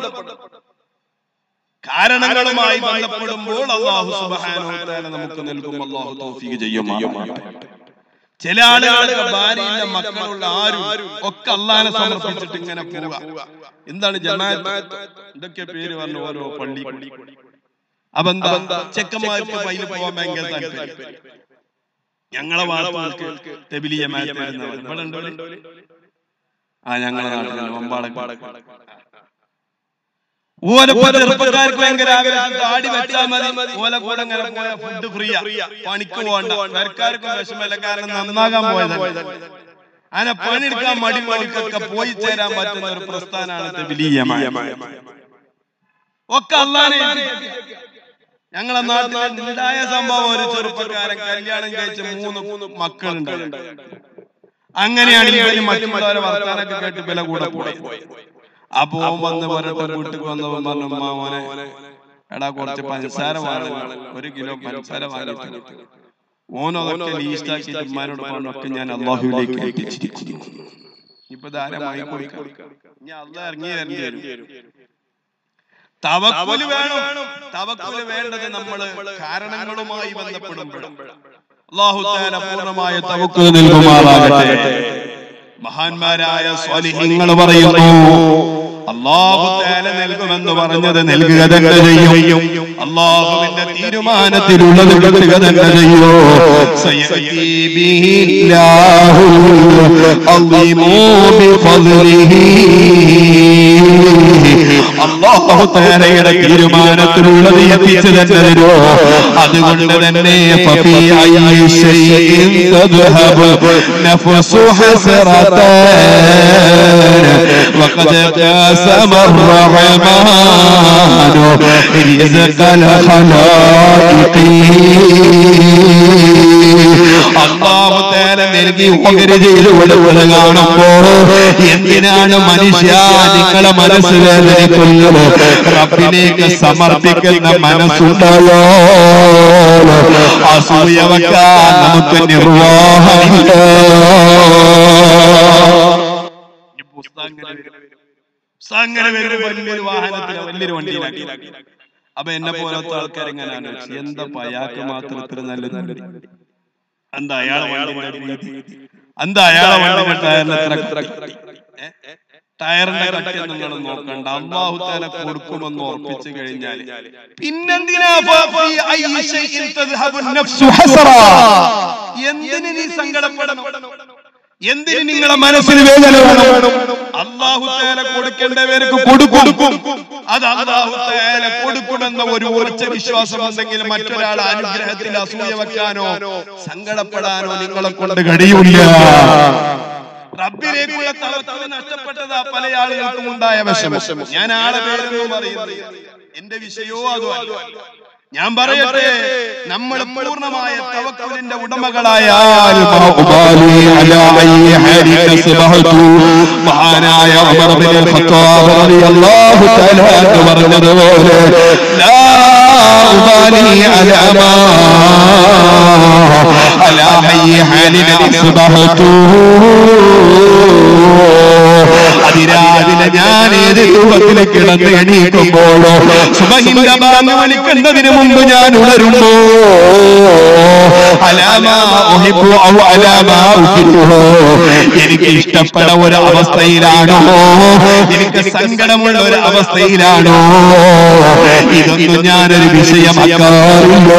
കാരണങ്ങളുമായി ബന്ധപ്പെടുമ്പോൾ അല്ലാഹു സുബ്ഹാനഹു വ തആല നമുക്ക് നൽകും. അല്ലാഹു തൗഫീഖ് ചെയ്യും. ചില ആളുകൾ ഭാര്യയില്ല, മക്കളുള്ള ആരും ഒക്കെ അല്ലാഹനെ സമർപ്പിച്ചിട്ട് ഇങ്ങനെ പോവുക. എന്താണ് ജമാഅത്ത്, ഇതൊക്കെ പേര് പറഞ്ഞു ഓരോ പള്ളി. അപ്പൊ എന്താ ചെക്കന്മാർക്ക് പൈല് പോവാൻ ഭയങ്കര താല്പര്യം. ഞങ്ങളെ വാർത്തകൾക്ക് തബ്ലീഗ് ജമാഅത്ത് ഇവിടെ ഉണ്ടോ? ഞങ്ങളെ നാട്ടിൽ ചെറുപ്പക്കാർക്ക് ഭയങ്കര താടി വെച്ചാൽ മതി, ഓലെ കൂടെ ഫുഡ് ഫ്രീയാ, പണിക്ക് പോകണ്ട, സർക്കാർക്കും വിഷമല്ല. കാരണം നന്നാകാൻ പോയത് അങ്ങനെ പണിയെടുക്കാൻ മടിമൊക്കെ പോയി ചേരാൻ പറ്റുന്ന ഒരു പ്രസ്ഥാനമാണ് തബ്ലീഗ് ജമാഅത്ത്. ഒക്കെ അല്ലാഹനെ ഞങ്ങളെ നാട്ടിൽ ഉണ്ടായ സംഭവം, ഒരു ചെറുപ്പക്കാരൻ കല്യാണം കഴിച്ച് 3 മക്കളുണ്ട്. അങ്ങനെയാണ് മറ്റുള്ളവരെ വർത്താനൊക്കെ കേട്ട് വില കൂടെ പോയി. അപ്പോ വന്ന് ഒരൊക്കെ വീട്ടിൽ വന്നവൻ പറഞ്ഞു, മോനെ എടാ കുറച്ച് പഞ്ചസാര വാങ്ങി, 1 കിലോ പഞ്ചസാര വാങ്ങി. ഓനൊക്കെ ലീസ്റ്റാക്കിയിട്ട് ഉമ്മാനോട് പറഞ്ഞൊക്കെ ഞാൻ അല്ലാഹുവിലേക്ക് എത്തിച്ചിരിക്കുന്നു. ഇപ്പൊ ധാരാളമായി കൊടുക്കാം. ഞാൻ അല്ലാഹ് ഇറങ്ങി തരേണ്ടി വരും. തവക്കുൽ വേണം. തവക്കുൽ വേണ്ടത് നമ്മൾ കാരണങ്ങളുമായി ബന്ധപ്പെടുമ്പോഴും അല്ലാഹു തആല പൂർണ്ണമായ തവക്കുൽ നൽകുമാറാകട്ടെ. മഹാന്മാരായ സ്വാലിഹീങ്ങൾ പറയുന്നു, അല്ലാഹു തആല നൽകുമെന്ന് പറഞ്ഞത് നൽകുക തന്നെ ചെയ്യും. അല്ലാഹുവിന്റെ തീരുമാനത്തിലുള്ളത് നൽകുക തന്നെ ചെയ്യോ. സയഅതി ബില്ലാഹു അളീമു ബിഫദ്ലിഹി. അല്ലാഹു തആലയുടെ തീരുമാനത്തിലുള്ളത് എത്തിച്ചു തന്നെ തരുമോ. അതുകൊണ്ട് തന്നെ ഫഫീ അയ്യി ശൈഇൻ തദ്ഹബു നഫ്സു ഹസറതാൻ വഖദ് ഖാസമ الرحمن رزق الخلائق. അല്ലാഹു തആല നൽകി ഉപകാരം ചെയ്തു കൊടുക്കുന്നത് കാണുമ്പോ എന്തിനാണ് മനുഷ്യ നിങ്ങളെ മനസ്സ് വേദനിക്കുന്നത്? റബ്ബിലേക്ക് സമർപ്പിക്കുന്ന മനസ്സുണ്ടല്ലോ, അസൂയ വെക്കാൻ നമുക്ക് നിർവാഹമില്ല. അങ്ങനെ വലിയൊരു വാഹനത്തില വലിയൊരു വണ്ടിയിലാക്കി. അപ്പൊ എന്നെ പോലത്തെ ആൾക്കാർ എങ്ങനെയാണ്, എന്താ അയാൾക്ക് മാത്രം ഇത്ര നല്ലത്, എന്താ അയാളെ ടയറിന്റെ കട്ടി നിങ്ങൾ നോക്കണ്ട. അല്ലാഹു തആല കൊടുക്കുമെന്ന് ഉറപ്പിച്ചു കഴിഞ്ഞാൽ പിന്നെന്തിനാ എന്തിന് നീ സങ്കടപ്പെടണം? എന്തിന് നിങ്ങളെ മനസ്സിൽ വേദന വേണം? അല്ലാഹു തആല കൊടുക്കേണ്ടവർക്ക് കൊടുക്കും. അത് അല്ലാഹു തആല കൊടുക്കുമെന്ന ഒരു ഉറച്ച വിശ്വാസം ഉണ്ടെങ്കിൽ മറ്റൊരാളെ അനുഗ്രഹത്തിൽ അസൂയ വെക്കാനോ സങ്കടപ്പെടാനോ നിങ്ങളെ കൊണ്ട് കഴിയില്ല. റബ്ബിലേക്കുള്ള തവക്കുൽ നഷ്ടപ്പെട്ടതാ പല ആളുകൾക്കും ഉണ്ടായ വിഷമം. ഞാൻ ആളെ പേരൊന്നും പറയുന്നില്ല, എന്റെ വിഷയമോ അതോ അല്ല. ഞാൻ പറയട്ടെ, നമ്മൾ പൂർണ്ണമായ തവക്കുലിന്റെ ഉടമകളായാൽ മഹാനായ ഉമർ ഇബ്നുൽ ഖത്താബ് റളിയല്ലാഹു തആല പറഞ്ഞതുപോലെ ലാ ഉബാലി അലാ മാ അലാ ഹയ്യ ഹാലിൻ അസ്ബഹതു. അതിരാവിലെ ഞാൻ ഏത് രൂപത്തിൽ കിടന്ന് എണീക്കുമ്പോഴോ സുബഹിന്റെ ബാങ്ക് വിളിക്കുന്നതിന് മുമ്പ് ഞാൻ ഉണരുമ്പോ അലാമാ ഉഹിബ്ബു ഔ അലാമാ ഉക്രിഹു, എനിക്ക് ഇഷ്ടപ്പെട്ട ഒരു അവസ്ഥയിലാണോ, എനിക്ക് സങ്കടമുള്ള ഒരു അവസ്ഥയിലാണോ, ഇതൊന്നും ഞാനൊരു വിഷയമാക്കാറില്ല.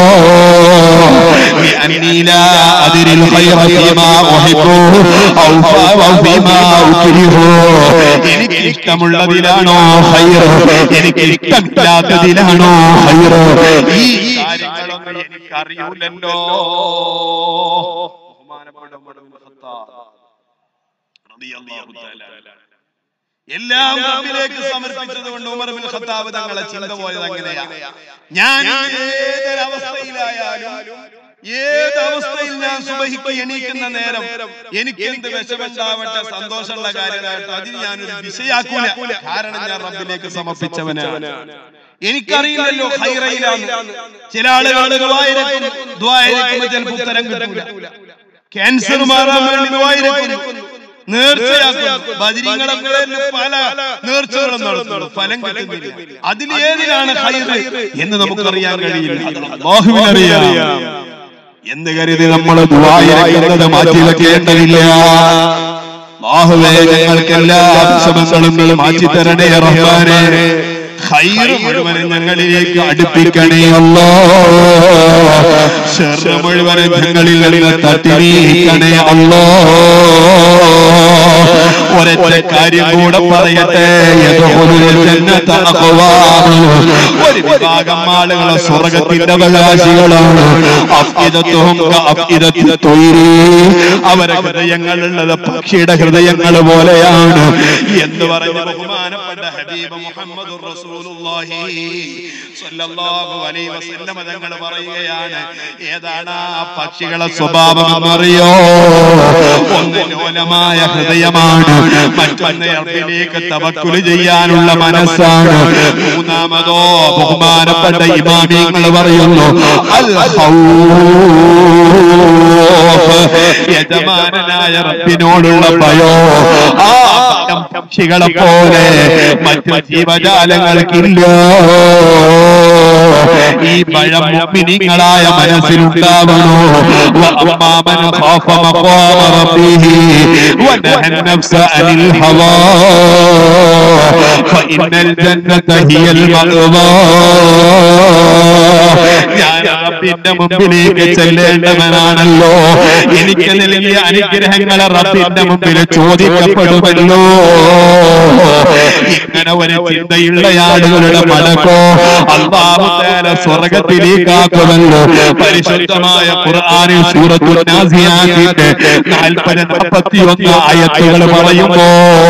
لأني لا أدري الخير فيما أحبه أو فيما أكره. എനിക്ക് ഇഷ്ടമുള്ളതിലാണോ ഖൈർ, എനിക്ക് ഇഷ്ടമില്ലാത്തതിലാണോ ഖൈർ, ഈ കാര്യങ്ങളൊന്നും എനിക്ക് അറിയൂലല്ലോ. ബഹുമാനപ്പെട്ട ഉമർ ഇബ്നുൽ ഖത്താബ് റളിയല്ലാഹു തആല എല്ലാം റബ്ബിലേക്ക് സമർപ്പിച്ചത് കൊണ്ട് ഉമർ ഇബ്നുൽ ഖത്താബ് തങ്ങളെ ചിന്ത പോയത് അങ്ങനെയാണ്. ഞാൻ ഏതൊരവസ്ഥയിലായാലും, ഏതവസ്ഥയിൽ ഞാൻ സുബഹിക്ക് എണീക്കുന്ന നേരം എനിക്ക് എന്ത് വിഷമുണ്ടാവട്ടെ, സന്തോഷമുള്ള കാര്യമായിട്ട് അതിന് ഞാനൊരു വിഷയാക്കൂല. കാരണം ഞാൻ റബ്ബിലേക്ക് സമർപ്പിച്ചവനാണ്. എനിക്കറിയില്ലല്ലോ ഖൈറയിലാണ്. ചില ആളുകൾ ദുആയിരക്കുമ്പോൾ ചിലപ്പോൾ ഉത്തരം കിട്ടൂല. ക്യാൻസർ മാറാൻ വേണ്ടി ദുആയിരക്കുന്നു, നേർച്ചയാക്കുന്നു. ബദരീങ്ങളൊക്കെ പല നേർച്ചകളും നടത്തുന്നു, ഫലം കിട്ടുന്നില്ല. അതിലേതിലാണ് ഖൈർ എന്ന് നമുക്കറിയാൻ കഴിയില്ല, അല്ലാഹുവിനറിയാം. എന്ന് കരുതി നമ്മൾ ദുആയിരക്കുന്നത് മാറ്റി വെക്കേണ്ടതില്ല. അല്ലാഹുവേ, ഞങ്ങൾക്ക് എല്ലാ വിഷമങ്ങളും മാറ്റി തരണേ റഹ്മാനേ. ഖൈർ മുഴുവനും ഞങ്ങളിലേക്ക് അടുപ്പിക്കണേ അല്ലാഹ്. ശർർ മുഴുവനും ഞങ്ങളിൽ നിന്ന് തട്ടി നീക്കണേ അല്ലാഹ്. ഒരൊറ്റ കാര്യം കൂടെ പറയട്ടെ, ഒരു വിഭാഗം ആളുകളെ സ്വർഗത്തിന്റെ അവകാശികളാണ്. അവരെ ഹൃദയങ്ങളുള്ളത് പക്ഷിയുടെ ഹൃദയങ്ങൾ പോലെയാണ് എന്ന് പറഞ്ഞ ബഹുമാനപ്പെട്ട ഹബീബ് മുഹമ്മദുർ റസൂലുള്ളാഹി സ്വല്ലല്ലാഹു അലൈഹി വസല്ലം തങ്ങൾ പറയുകയാണ്. ഏതാണ് ആ പക്ഷികളെ സ്വഭാവം എന്നറിയോ? ഒന്ന് ലോലമായ ഹൃദയമാണ്, മറ്റൊന്ന് റബ്ബിലേക്ക് തവക്കുൽ ചെയ്യാനുള്ള മനസ്സാണ്. മൂന്നാമതോ ബഹുമാനപ്പെട്ട ഇമാമിയങ്ങൾ പറയുന്നു അൽ ഖൗഫ്, യജമാനനായ റബ്ബിനോടുള്ള ഭയോ. ആ പക്ഷികളെ പോലെ മറ്റു ജീവജാലങ്ങൾക്കില്ല. ഈ ഭയം മുഅ്മിനീങ്ങളായ മനസ്സിലുണ്ടാവണോ? വഅമ്മാമൻ ഖാഫ മഖാമ റബ്ബിഹി വനഹന നഫ്സ അനിൽ ഹവാ ഫഇന്നൽ ജന്നത ഹിയൽ മഅവാ. ഞാൻ റബ്ബിന്റെ മുമ്പിലേക്ക് ചെല്ലേണ്ടവനാണല്ലോ, എനിക്ക് നൽകിയ അനുഗ്രഹങ്ങളെ റബ്ബിന്റെ മുമ്പിൽ ചോദിക്കപ്പെടുമല്ലോ. ഇങ്ങനെ ഒരു ചിന്തയുള്ള ആളുകളുടെ മടക്കോ അല്ലാഹു തആല സ്വർഗ്ഗത്തിലേക്കാക്കുമല്ലോ. പരിശുദ്ധമായ ഖുർആനിൽ സൂറത്തുൽ നാസിയാത്തിന്റെ 40-41 ആയത്തുകൾ പറയുമ്പോ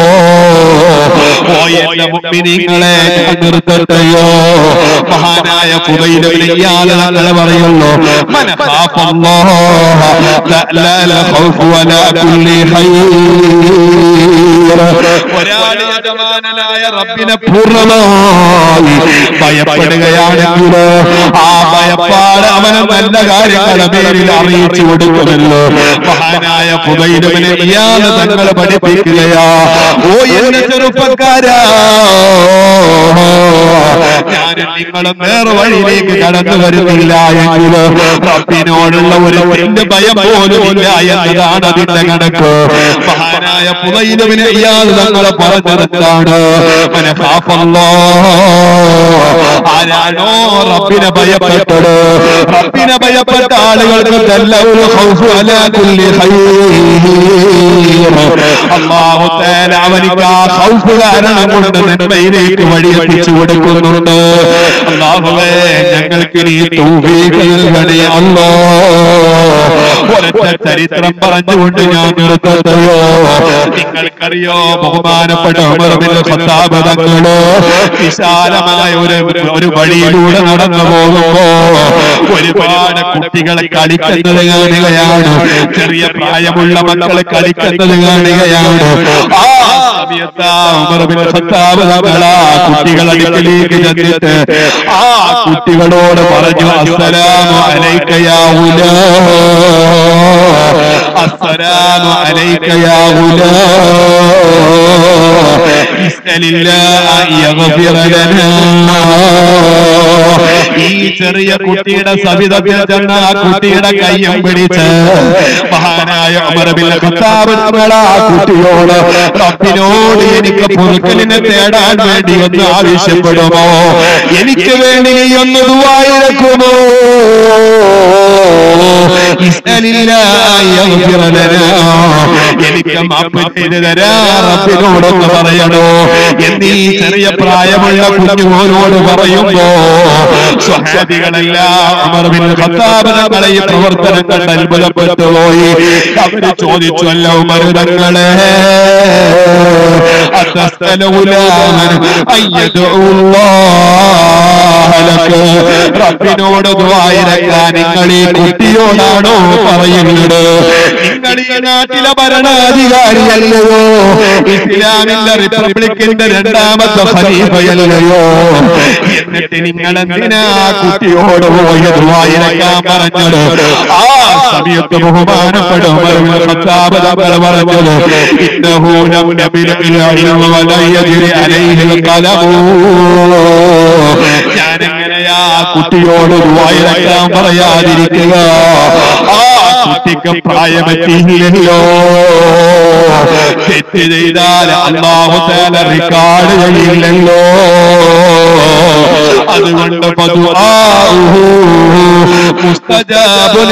ഓ എന്റെ മുഅ്മിനീങ്ങളെ നിർത്തട്ടെയോ. മഹാനായ ഖുബൈൽ ഇബ്നു ഇയാദ് തങ്ങൾ പറയുന്നു മൻ ഖാഫല്ലാഹ ലാ ഖൗഫ് വലാ കുല്ലി ഖൈർ. ഒരാൾ യജമാനനായ റബ്ബിനെ പൂർണ്ണമായി ഭയപ്പെടുകയാണെങ്കിൽ ആ ഭയപ്പാട് അവന് നല്ല കാര്യങ്ങളുടെ പേരിൽ അറിയിച്ചു കൊടുക്കുമല്ലോ. മഹാനായ ഖുബൈൽ ഇബ്നു ഇയാദ് തങ്ങൾ പഠിപ്പിക്കുകയാ, ഓ എന്റെ ചെറുപ്പക്കാരാ, ഞാൻ നിങ്ങളും നേർവഴിയിലേക്ക് കടന്നു വരുന്നില്ല എങ്കിൽ റബ്ബിനോടുള്ള ഒരു ഭയം പോലും ഇല്ല എന്നതാണ് അതിന്റെ കണക്ക്. മഹാനായ ഖുബൈൽ ഇബ്നു ഇയാദ് തങ്ങൾ പറഞ്ഞതെന്താണ്? മൻ ഖാഫല്ലാഹ്, ആരാണോ റബ്ബിനെ ഭയപ്പെട്ടത്, റബ്ബിനെ ഭയപ്പെട്ട ആളുകൾക്ക് ദല്ലഉൽ ഖൗഫു അലാ കുല്ലി ഖൈർ, അല്ലാഹു തആല അവനിക്ക് ആ ഖൗഫ് കാരണം കൊണ്ട് നന്മയിലേക്ക് വഴിയെത്തിച്ചു കൊടുക്കുന്നുണ്ട്. അല്ലാഹുവേ ഞങ്ങൾക്ക് നീ തൗഫീഖ് നൽകണേ അല്ലാഹ്. ഒരൊറ്റ ചരിത്രം പറഞ്ഞുകൊണ്ട് ഞാൻ നിർത്തട്ടെയോ? നിങ്ങൾക്കറിയോ ബഹുമാനപ്പെട്ട ഉമർ ബിൻ ഖത്താബ് തങ്ങള് വിശാലമായ ഒരു വഴിയിലൂടെ നടന്നു പോകുമ്പോ ഒരുപാട് കുട്ടികളെ കളിക്കുന്നത് കാണുകയാണ്, ചെറിയ പ്രായമുള്ള മക്കളെ കളിക്കുന്നത് കാണുകയാണ്. ആ സമയത്ത് ഉമർ ബിൻ ഖത്താബ് തങ്ങൾ ആ കുട്ടികളടുക്കലേക്ക് ചെന്നിട്ട് ആ കുട്ടികളോട് പറഞ്ഞു, അസ്സലാമു അലൈക യാ ഗുലാം, അസ്സലാമു അലൈക യാ ഗുലാം, ഇസ്അലില്ലാഹ യഗ്ഫിറ ലനാ. ഈ ചെറിയ കുട്ടിയുടെ സവിധത്തിൽ ചെന്ന ആ കുട്ടിയുടെ കയ്യും പിടിച്ച് മഹാനായ ഉമർ ബിൻ ഖത്താബ് തങ്ങൾ ആ കുട്ടിയോട് റബ്ബിനോട് എനിക്ക് പൊറുക്കലിനെ തേടാൻ വേണ്ടി ഒന്ന് ആവശ്യപ്പെടുമോ, എനിക്ക് വേണ്ടി നീ ഒന്ന് ദുആ ഇറക്കുമോ, എനിക്ക് മാപ്പ് ചെയ്ത് തരാ റബ്ബിനോടൊന്ന് പറയണോ എന്നീ ചെറിയ പ്രായമുള്ള കുഞ്ഞുമോനോട് പറയുമ്പോ സ്വഹാബികളെല്ലാം ഉമർ ബിൻ ഖത്താബ് തങ്ങളെ ഈ പ്രവർത്തനം കണ്ട് അത്ഭുതപ്പെട്ടു പോയി. അവര് ചോദിച്ചു, അല്ല ഉമർ തങ്ങളെ, റബ്ബിനോട് ദുആ ഇറക്കാൻ നിങ്ങൾ ഈ കുട്ടിയോടാണോ പറയുന്നത്? നിങ്ങൾ ഈ നാട്ടിലെ ഭരണാധികാരിയല്ലയോ, ഇസ്ലാമിന്റെ റിപ്പബ്ലിക്കിന്റെ രണ്ടാമത്തെ ഖലീഫയല്ലയോ, എന്നിട്ട് നിങ്ങൾ എന്തിനാ കുട്ടിയോട് പോയി ദുആ ഇറക്കാൻ പറഞ്ഞത്? ആ സമയത്ത് ബഹുമാനപ്പെട്ട ഉമർ ബിൻ ഖത്താബ് തങ്ങൾ പറഞ്ഞത്, ഇന്നഹു ലം യബ്ലഗിൽ ഇൽമ വലാ യജ്രി അലൈഹിൽ ഖലമു. ഞാൻ എങ്ങനെയാ കുട്ടിയോട് ദുആ ഇറക്കാൻ പറയാതിരിക്കുക? ആ കുട്ടിക്ക് പ്രായമെത്തിയില്ലല്ലോ. തെറ്റ് ചെയ്താൽ അല്ലാഹു തആല റിക്കാർഡ് ചെയ്യില്ലല്ലോ. അതുകൊണ്ട് ഫദുആഉഹു മുസ്തജാബുൻ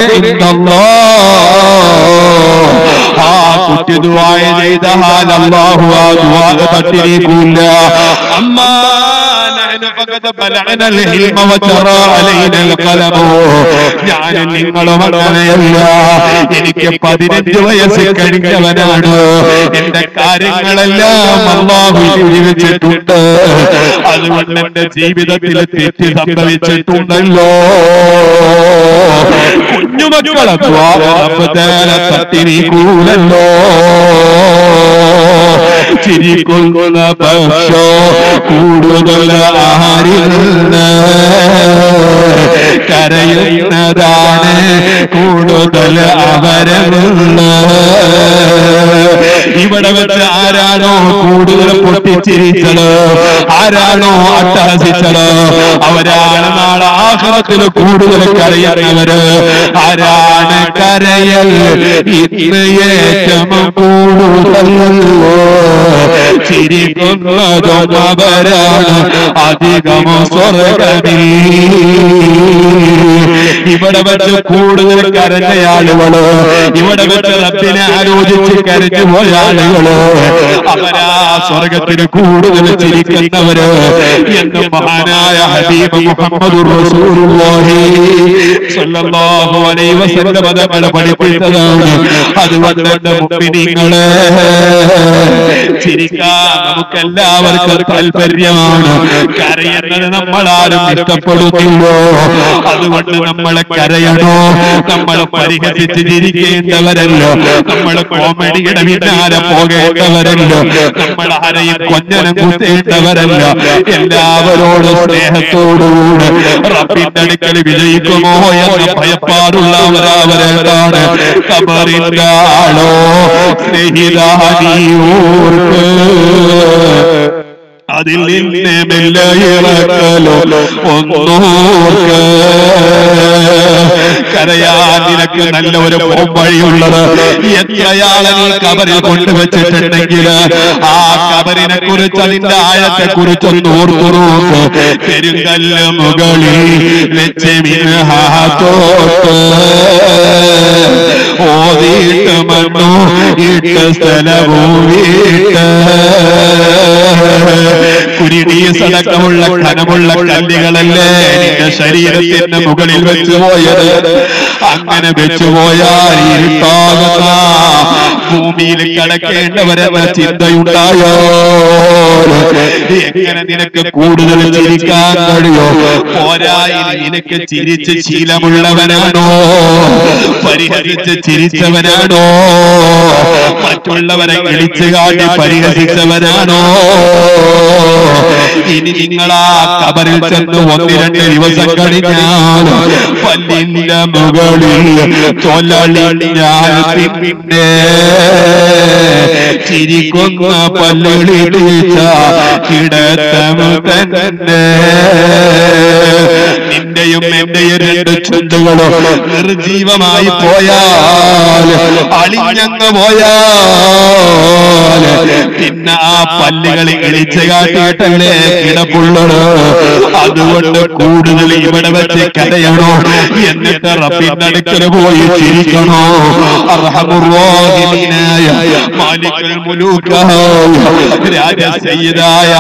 ഇൻദല്ലാഹ്. ആ കുട്ടി ദുആ ചെയ്താൽ അല്ലാഹു ആ ദുആ തട്ടിരിക്കില്ല. അമ്മാ ഞാൻ നിങ്ങളും അങ്ങനെയല്ല. എനിക്ക് 15 വയസ്സ് കഴിഞ്ഞവനാണ്. എന്റെ കാര്യങ്ങളെല്ലാം അല്ലാഹു ജീവിച്ചിട്ടുണ്ട്. അതുകൊണ്ട് എന്റെ ജീവിതത്തിൽ തെറ്റ് സംഭവിച്ചിട്ടുണ്ടല്ലോ. കുഞ്ഞുമക്കളെ തട്ടിരിക്കൂലല്ലോ. ചിരിക്കുന്ന പക്ഷോ കൂടുതൽ ആരിന്ന് കരയുന്നതാണ് കൂടുതൽ അവരെന്ന്. ഇവിടെ വെച്ച് ആരാണോ കൂടുതൽ പൊട്ടിച്ചിരിച്ചത്, ആരാണോ അട്ടഹസിച്ചത്, അവരാണ് നാളെ ആഖിറത്തിൽ കൂടുതൽ കരയുന്നവര്. ആരാണ് കരയൽ ഇന്ന് ഏറ്റവും കൂടുതൽ ചിരിക്കുന്നതും അവരാണ് അധികം സ്വർഗ്ഗത്തിൽ. ഇവിടെ വെച്ച് കൂടുതൽ കരഞ്ഞയാളുകള്, ഇവിടെ വെച്ച് റബ്ബിനെ ആലോചിച്ച് കരഞ്ഞു പോയ ആളുകള്, അവരാ സ്വർഗത്തിന് കൂടുതൽ ചിരിക്കുന്നവര് എന്ന് മഹാനായ ഹബീബ് മുഹമ്മദുർ റസൂലുള്ളാഹി സ്വല്ലല്ലാഹു അലൈഹി വസല്ലം തങ്ങൾ പഠിപ്പിച്ചതാണ്. അതുകൊണ്ട് മുഅ്മിനീങ്ങളെ, ചിരിക്കാൻ നമുക്കെല്ലാവർക്കും താല്പര്യമാണ്. കരയുന്നത് നമ്മളാരും ഇഷ്ടപ്പെടുന്നില്ലോ. അതുകൊണ്ട് നമ്മളെ കരയണോ? നമ്മൾ പരിഹസിച്ച് ചിരിക്കേണ്ടവരല്ലോ, നമ്മൾ കോമഡിയുടെ പിന്നാലെ പോകേണ്ടവരല്ലോ, നമ്മൾ ആരെയും കൊഞ്ഞനം കുത്തേണ്ടവരല്ല. എല്ലാവരോടും സ്നേഹത്തോടുകൂടെ റബ്ബിന്റെ അടുക്കൽ വിജയിക്കുമോ എന്ന ഭയപ്പാടുള്ളവരവരാണ്. ഖബറിന്റെ ആളോ സ്നേഹിതാനീയൂർക്ക് അതിൽ നിന്നെ മെല്ലെ ഇറക്കലോ ഒന്നോർക്ക. കരയാൻ നിനക്ക് നല്ല ഒരു വഴിയുള്ളത്. എത്രയാളെ നീ കബറിൽ കൊണ്ടുവച്ചിട്ടുണ്ടെങ്കിൽ ആ കബറിനെ കുറിച്ച് അതിന്റെ ആഴത്തെ കുറിച്ചൊന്ന് ഓർത്തു നോക്ക്. പെരുങ്കല്ല് മുകളിൽ വെച്ച് മിനഹാത്തോട്ട് ഓതിയിട്ട് മണ്ണു ഇട്ട് സ്ഥലവും വീട്ട് കുരിടീസടക്കമുള്ള ഘനമുള്ള കല്ലുകളല്ലേ നിന്റെ ശരീരത്തിന്റെ മുകളിൽ വെച്ച് പോയത്. അങ്ങനെ വെച്ചുപോയാൽ ഇരുട്ടാകുന്ന ഭൂമിയിൽ കിടക്കേണ്ടവരെന്ന ചിന്തയുണ്ടായോ? എങ്ങനെ നിനക്ക് കൂടുതൽ ചിരിക്കാൻ കഴിയോ? പോരായി നിനക്ക് ചിരിച്ച് ശീലമുള്ളവനാണോ? പരിഹരിച്ച് ചിരിച്ചവനാണോ? മറ്റുള്ളവരെ ഇളിച്ചു കാട്ടി പരിഹസിച്ചവനാണോ? ഇനി നിങ്ങളാ കബറിൽ ചെന്ന് 1-2 ദിവസം കഴിഞ്ഞാൽ പല്ലിന്റെ മുകളിൽ തൊലളിഞ്ഞാൽ പിന്നെ ചിരിക്കുന്ന പല്ലിളിച്ച കിടത്തം തന്നെ. നിന്റെയും എന്റെയും 2 ചുണ്ടുകളും നിർജീവമായി പോയാൽ അളിഞ്ഞങ്ങ് പോയാൽ പിന്നെ ആ പല്ലുകളെ ഇളിച്ചു കാട്ടിയിട്ടല്ലേ കിടപ്പുള്ളത്. അതുകൊണ്ട് കൂടുതൽ ഇവിടെ വെച്ച് കരയണോ? എന്നിട്ട് റബ്ബിന്റെ അടുക്കൽ പോയി ചിരിക്കണോ? അർഹമുർ റഹീമായ മാലികുൽ മുലൂക്കായ രാജസയ്യിദായ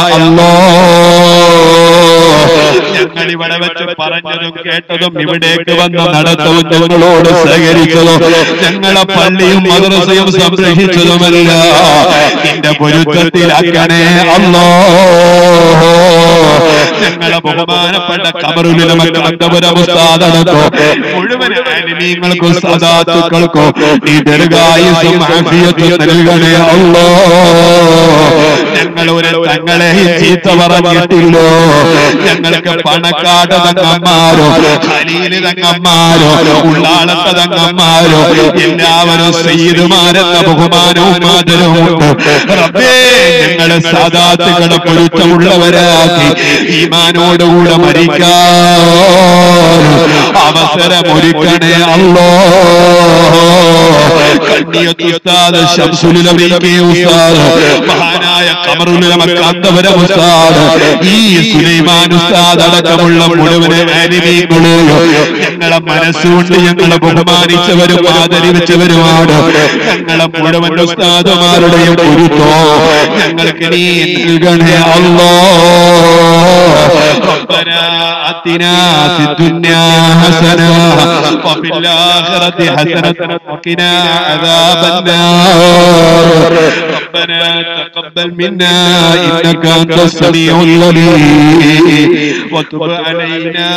അല്ലാഹ്, ഞങ്ങൾ ഇവിടെ വെച്ച് പറഞ്ഞതും കേട്ടതും ഇവിടേക്ക് വന്ന് നടത്തവും ഞങ്ങളോട് സഹകരിച്ചതും ഞങ്ങളെ പള്ളിയും മദ്രസയും സംരക്ഷിച്ചതുമല്ല നിന്റെ പൊരുത്തത്തിലാക്കണേ അല്ലാഹ്. ഞങ്ങളെ ബഹുമാനപ്പെട്ട ഖബറുൽ മക്തബുൽ ഉസ്താദനോ മുഴുവൻ ആലിമീങ്ങൾക്കും സദാത്തുക്കൾക്കും നീ ദീർഘായുസ്സും ആഫിയത്തും നൽകണേ അല്ലാഹ്. ഞങ്ങൾ ഒരു തങ്ങളെയും ചീത്ത പറഞ്ഞിട്ടില്ലോ. ഞങ്ങൾക്ക് പണക്കാട് തങ്ങന്മാരോ ഖലീൽ തങ്ങന്മാരോ ഉള്ളാളത്തെ തങ്ങന്മാരോ എല്ലാവരും സയ്യിദുമാരെന്ന ബഹുമാനവും ആദരവും ഉണ്ട്. റബ്ബേ, ഞങ്ങളെ സാദാത്തുകളെ പൊരുത്തമുള്ളവരാക്കി ഈമാനോടുകൂടെ മരിക്കാൻ അവസരമൊരുക്കണേ അല്ലാഹ്. കണ്ണിയത്ത് ഉസ്താദ് ശംസുൽ ഉലമ ഉസ്താദ്, മഹാനായ ഖബറുൽ മക്തബുൽ ഉസ്താദ്, ഈ സുലൈമാൻ ഉസ്താദ് അടക്കമുള്ള മുഴുവൻ ആലിമീങ്ങളെയും ഞങ്ങളെ മനസ്സുകൊണ്ട് ഞങ്ങളെ ബഹുമാനിച്ചവരും ആദരിച്ചവരുമാണ്. ഞങ്ങളെ മുഴുവൻ ഉസ്താദുമാരുടെയും പൊരുത്തോ ഞങ്ങൾക്ക് നീ നൽകണേ അല്ലാഹ്. ربنا آتنا في الدنيا حسنة وفي الآخرة حسنة وقنا عذاب النار. ربنا تقبل منا إنك أنت السميع العليم وتب علينا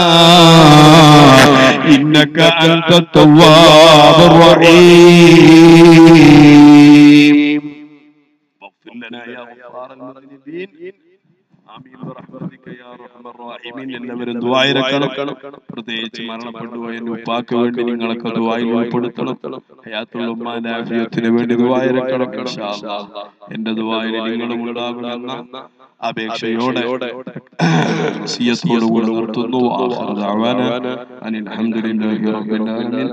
إنك أنت التواب الرحيم. واغفر لنا يا غفار المذنبين. ആമീൻ ബിറഹ്മതിക യാ അർഹമർ റഹീമീൻ. എല്ലാവരും ദുആയിരക്കണം. പ്രത്യേകിച്ച് മരണപ്പെട്ടു പോയ ഉപ്പാക്ക് വേണ്ടി നിങ്ങളൊക്കെ ദുആയിൽ ഉൾപ്പെടുത്തണം. ഹയാത്തുൽ ഉമ്മാന്റെ ആഫിയത്തിന് വേണ്ടി ദുആയിരക്കണം ഇൻഷാ അല്ലാഹ്. എന്റെ ദുആയിൽ നിങ്ങളും ഉണ്ടാകണമെന്ന അപേക്ഷയോടെ സിയത്തോടുകൂടി നിർത്തുന്നു. ആഖിറു ദഅവാന അനിൽ ഹംദുലില്ലാഹി റബ്ബിൽ ആലമീൻ.